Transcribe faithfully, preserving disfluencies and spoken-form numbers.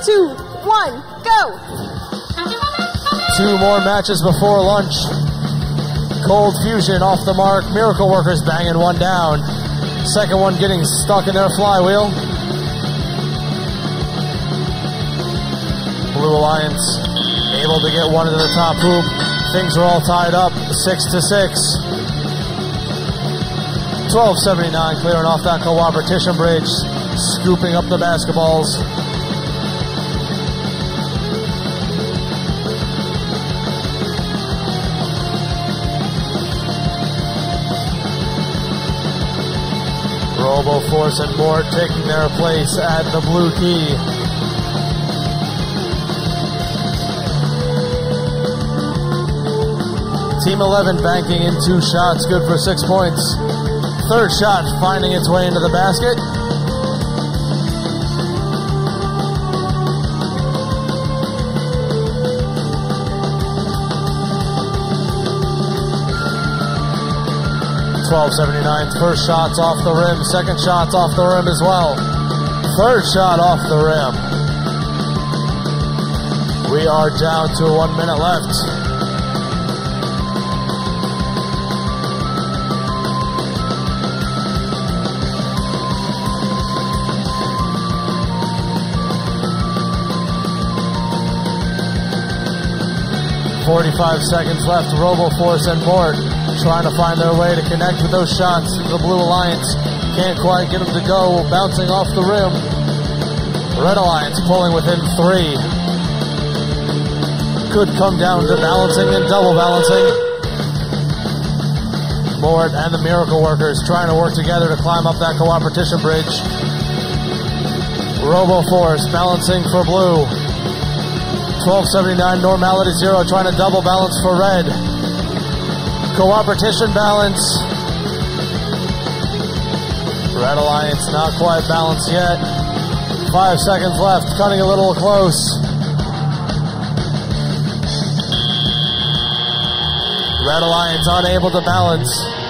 two, one, go! Two more matches before lunch. Cold Fusion off the mark. Miracle Workers banging one down. Second one getting stuck in their flywheel. Blue Alliance able to get one into the top hoop. Things are all tied up, six to six. twelve seventy-nine clearing off that coopetition bridge, scooping up the basketballs. RoboForce and Mort taking their place at the blue key. Team eleven banking in two shots, good for six points. Third shot finding its way into the basket. twelve seventy-nine, first shot's off the rim, second shot's off the rim as well. Third shot off the rim. We are down to one minute left. forty-five seconds left. RoboForce and Mort trying to find their way to connect with those shots. The Blue Alliance can't quite get them to go, bouncing off the rim. Red Alliance pulling within three. Could come down to balancing and double balancing. Mort and the Miracle Workers trying to work together to climb up that coopetition bridge. RoboForce balancing for Blue. twelve seventy-nine Normality Zero trying to double balance for Red. Coopetition balance. Red Alliance not quite balanced yet. Five seconds left, cutting a little close. Red Alliance unable to balance.